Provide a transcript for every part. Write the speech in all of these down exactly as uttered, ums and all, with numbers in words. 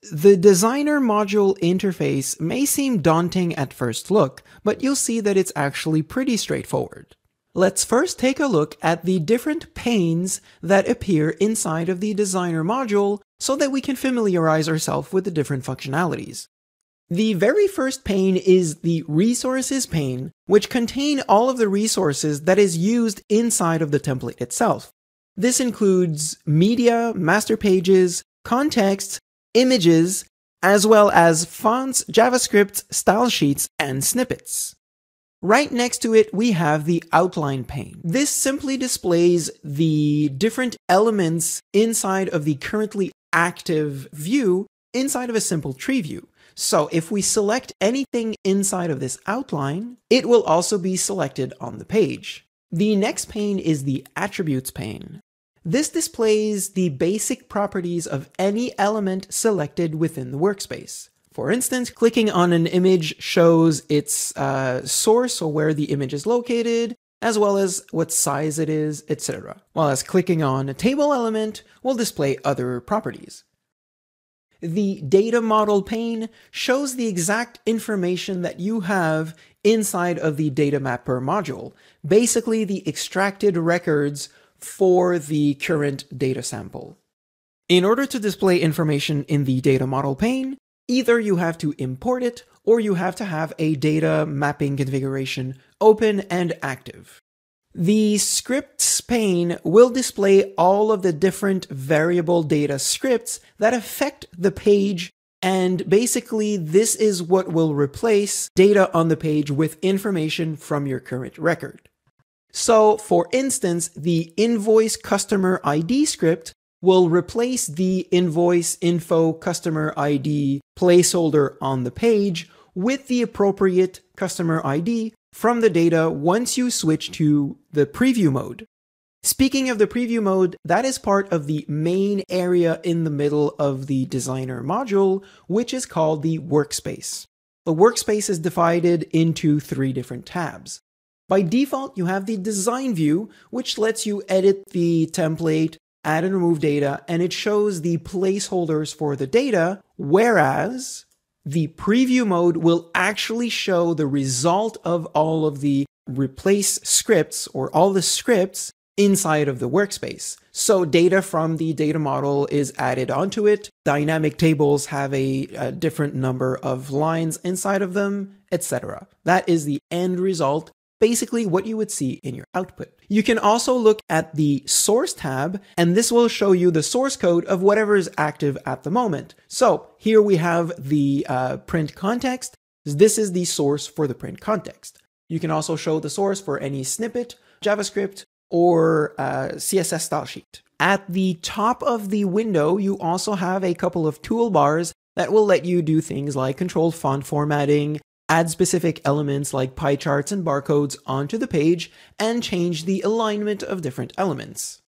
The designer module interface may seem daunting at first look, but you'll see that it's actually pretty straightforward. Let's first take a look at the different panes that appear inside of the designer module so that we can familiarize ourselves with the different functionalities. The very first pane is the resources pane, which contain all of the resources that is used inside of the template itself. This includes media, master pages, context, images, as well as fonts, JavaScript, style sheets, and snippets. Right next to it, we have the outline pane. This simply displays the different elements inside of the currently active view inside of a simple tree view. So if we select anything inside of this outline, it will also be selected on the page. The next pane is the attributes pane. This displays the basic properties of any element selected within the workspace. For instance, clicking on an image shows its uh, source or where the image is located, as well as what size it is, et cetera. While as clicking on a table element will display other properties. The data model pane shows the exact information that you have inside of the data mapper module, basically the extracted records for the current data sample. In order to display information in the data model pane, either you have to import it or you have to have a data mapping configuration open and active. The scripts pane will display all of the different variable data scripts that affect the page, and basically this is what will replace data on the page with information from your current record. So, for instance, the invoice customer I D script will replace the invoice info customer I D placeholder on the page with the appropriate customer I D from the data once you switch to the preview mode. Speaking of the preview mode, that is part of the main area in the middle of the designer module, which is called the Workspace. The Workspace is divided into three different tabs. By default, you have the design view, which lets you edit the template, add and remove data, and it shows the placeholders for the data, whereas the preview mode will actually show the result of all of the replace scripts or all the scripts inside of the workspace. So data from the data model is added onto it. Dynamic tables have a, a different number of lines inside of them, et cetera. That is the end result, basically what you would see in your output. You can also look at the source tab, and this will show you the source code of whatever is active at the moment. So here we have the uh, print context. This is the source for the print context. You can also show the source for any snippet, JavaScript, or uh, C S S style sheet. At the top of the window, you also have a couple of toolbars that will let you do things like control font formatting, add specific elements like pie charts and barcodes onto the page, and change the alignment of different elements.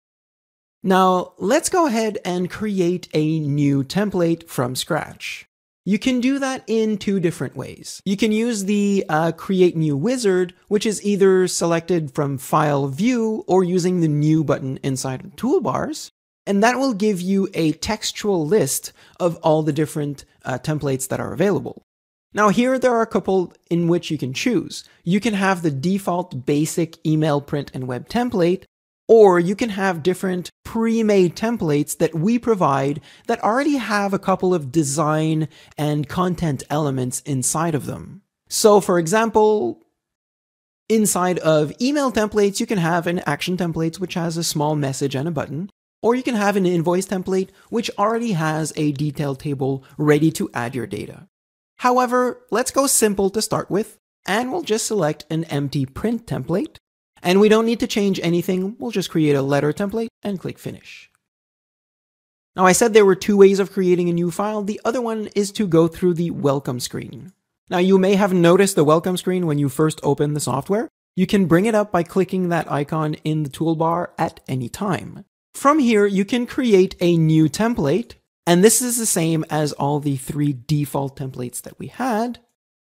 Now, let's go ahead and create a new template from scratch. You can do that in two different ways. You can use the uh, Create New wizard, which is either selected from File View or using the New button inside of toolbars, and that will give you a textual list of all the different uh, templates that are available. Now here there are a couple in which you can choose. You can have the default basic email print and web template, or you can have different pre-made templates that we provide that already have a couple of design and content elements inside of them. So for example, inside of email templates, you can have an action template which has a small message and a button, or you can have an invoice template which already has a detailed table ready to add your data. However, let's go simple to start with, and we'll just select an empty print template. And we don't need to change anything, we'll just create a letter template and click Finish. Now I said there were two ways of creating a new file. The other one is to go through the welcome screen. Now you may have noticed the welcome screen when you first open the software. You can bring it up by clicking that icon in the toolbar at any time. From here, you can create a new template, and this is the same as all the three default templates that we had.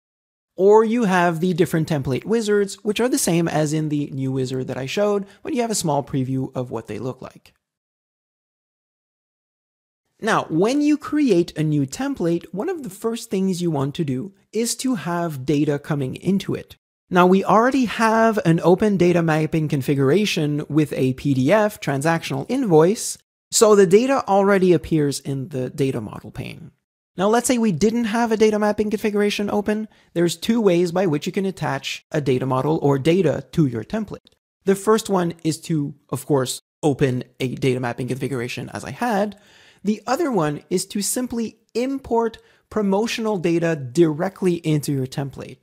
Or you have the different template wizards, which are the same as in the new wizard that I showed, but you have a small preview of what they look like. Now, when you create a new template, one of the first things you want to do is to have data coming into it. Now, we already have an open data mapping configuration with a P D F transactional invoice, so the data already appears in the data model pane. Now, let's say we didn't have a data mapping configuration open. There's two ways by which you can attach a data model or data to your template. The first one is to, of course, open a data mapping configuration as I had. The other one is to simply import promotional data directly into your template.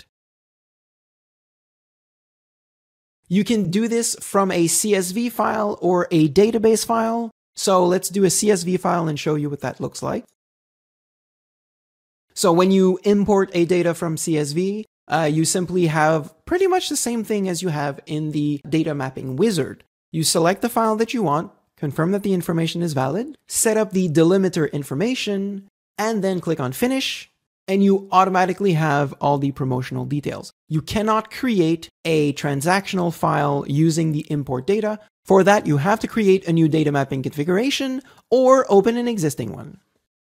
You can do this from a C S V file or a database file. So let's do a C S V file and show you what that looks like. So when you import a data from C S V, uh, you simply have pretty much the same thing as you have in the data mapping wizard. You select the file that you want, confirm that the information is valid, set up the delimiter information, and then click on Finish, and you automatically have all the promotional details. You cannot create a transactional file using the import data. For that, you have to create a new data mapping configuration or open an existing one.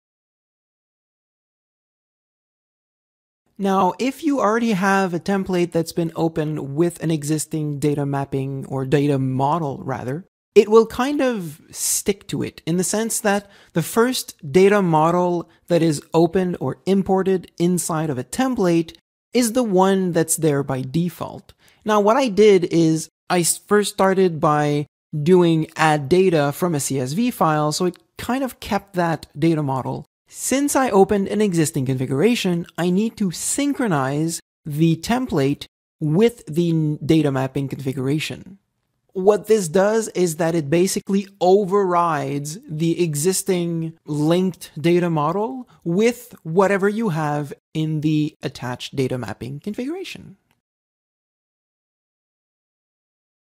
Now, if you already have a template that's been opened with an existing data mapping or data model rather, it will kind of stick to it in the sense that the first data model that is opened or imported inside of a template is the one that's there by default. Now, what I did is I first started by doing add data from a C S V file, so it kind of kept that data model. Since I opened an existing configuration, I need to synchronize the template with the data mapping configuration. What this does is that it basically overrides the existing linked data model with whatever you have in the attached data mapping configuration.